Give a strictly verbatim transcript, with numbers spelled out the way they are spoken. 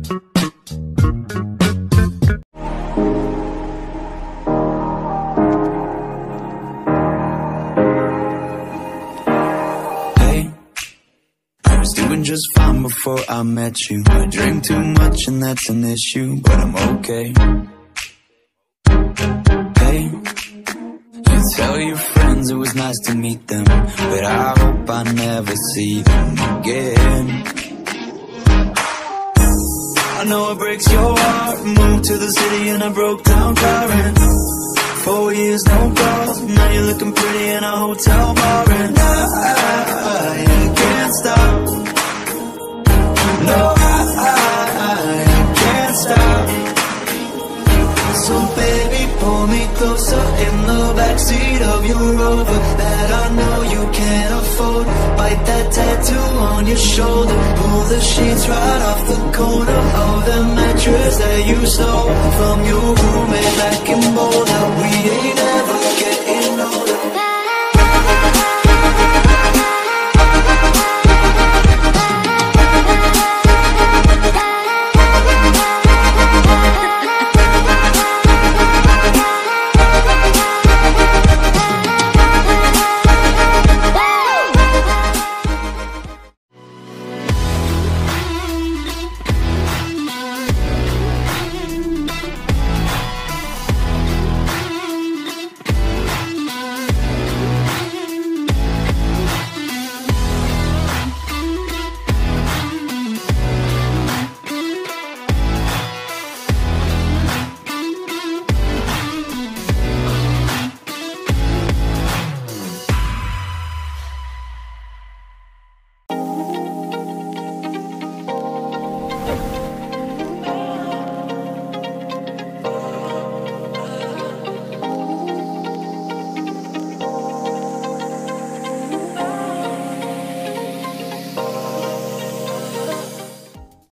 Just fine before I met you. I drink too much and that's an issue, but I'm okay. Hey, you tell your friends it was nice to meet them, but I hope I never see them again. I know it breaks your heart. Moved to the city in a broke down car, and four years no calls. Now you're looking pretty in a hotel bar, and I, I, I can't stop. No, I, I, I can't stop. So baby, pull me closer in the backseat of your Rover that I know you can't afford. Bite that tattoo on your shoulder. Pull the sheets right off the corner of the mattress that you stole from your roommate back in Boulder. We ain't ever